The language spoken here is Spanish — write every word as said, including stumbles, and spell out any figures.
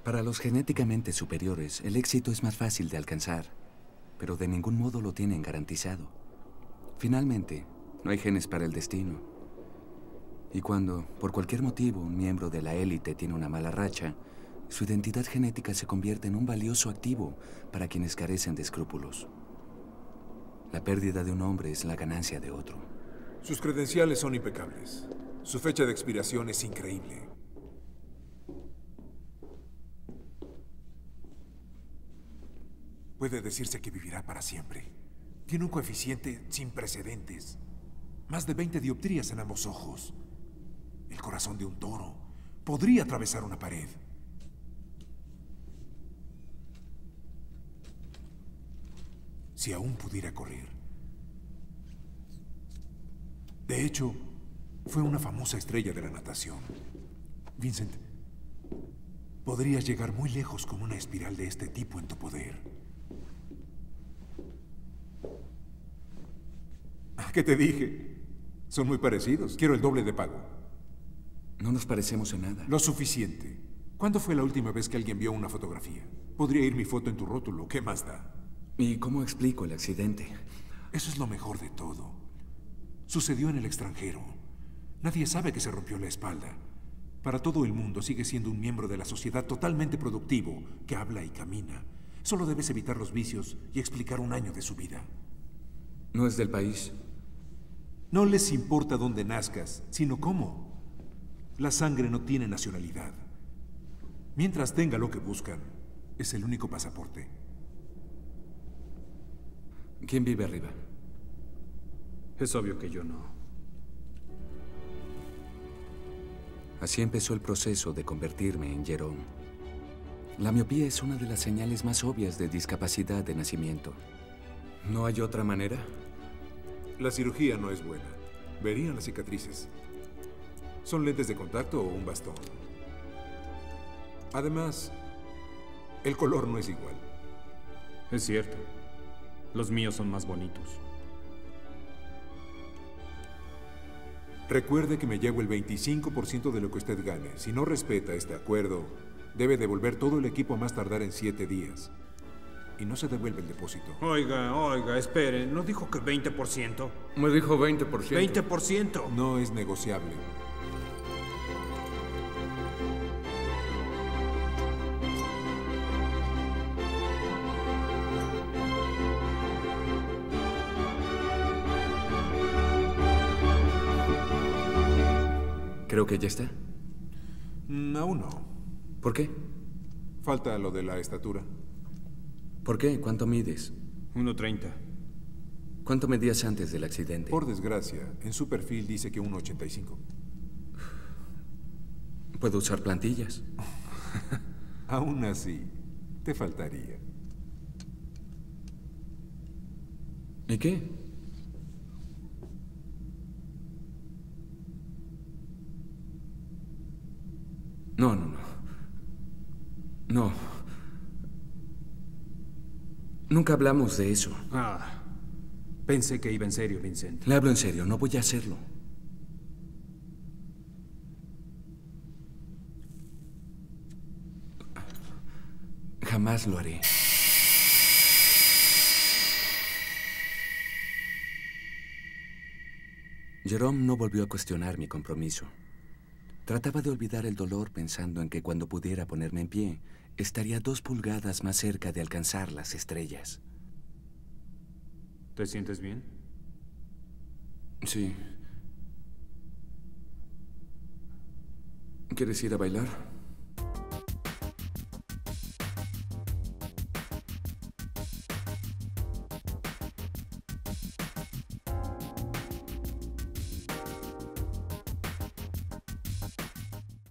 Para los genéticamente superiores, el éxito es más fácil de alcanzar, pero de ningún modo lo tienen garantizado. Finalmente, no hay genes para el destino. Y cuando, por cualquier motivo, un miembro de la élite tiene una mala racha, su identidad genética se convierte en un valioso activo para quienes carecen de escrúpulos. La pérdida de un hombre es la ganancia de otro. Sus credenciales son impecables. Su fecha de expiración es increíble. Puede decirse que vivirá para siempre. Tiene un coeficiente sin precedentes. Más de veinte dioptrías en ambos ojos. El corazón de un toro. Podría atravesar una pared. Si aún pudiera correr. De hecho, fue una famosa estrella de la natación. Vincent, podrías llegar muy lejos con una espiral de este tipo en tu poder. ¿Qué te dije? Son muy parecidos. Quiero el doble de pago. No nos parecemos en nada. Lo suficiente. ¿Cuándo fue la última vez que alguien vio una fotografía? Podría ir mi foto en tu rótulo. ¿Qué más da? ¿Y cómo explico el accidente? Eso es lo mejor de todo. Sucedió en el extranjero. Nadie sabe que se rompió la espalda. Para todo el mundo sigue siendo un miembro de la sociedad totalmente productivo, que habla y camina. Solo debes evitar los vicios y explicar un año de su vida. ¿No es del país? No les importa dónde nazcas, sino cómo. La sangre no tiene nacionalidad. Mientras tenga lo que buscan, es el único pasaporte. ¿Quién vive arriba? Es obvio que yo no. Así empezó el proceso de convertirme en Jerome. La miopía es una de las señales más obvias de discapacidad de nacimiento. ¿No hay otra manera? La cirugía no es buena. Verían las cicatrices. ¿Son lentes de contacto o un bastón? Además, el color no es igual. Es cierto. Los míos son más bonitos. Recuerde que me llevo el veinticinco por ciento de lo que usted gane. Si no respeta este acuerdo, debe devolver todo el equipo a más tardar en siete días. Y no se devuelve el depósito. Oiga, oiga, espere. ¿No dijo que veinte por ciento? Me dijo veinte por ciento. veinte por ciento. No es negociable. Creo que ya está. Mm, aún no. ¿Por qué? Falta lo de la estatura. ¿Por qué? ¿Cuánto mides? uno treinta. ¿Cuánto medías antes del accidente? Por desgracia, en su perfil dice que uno ochenta y cinco. ¿Puedo usar plantillas? Aún así, te faltaría. ¿Y qué? No, no, no. No. Nunca hablamos de eso. Ah, pensé que iba en serio, Vincent. Le hablo en serio, no voy a hacerlo. Jamás lo haré. Jerome no volvió a cuestionar mi compromiso. Trataba de olvidar el dolor pensando en que cuando pudiera ponerme en pie, estaría dos pulgadas más cerca de alcanzar las estrellas. ¿Te sientes bien? Sí. ¿Quieres ir a bailar?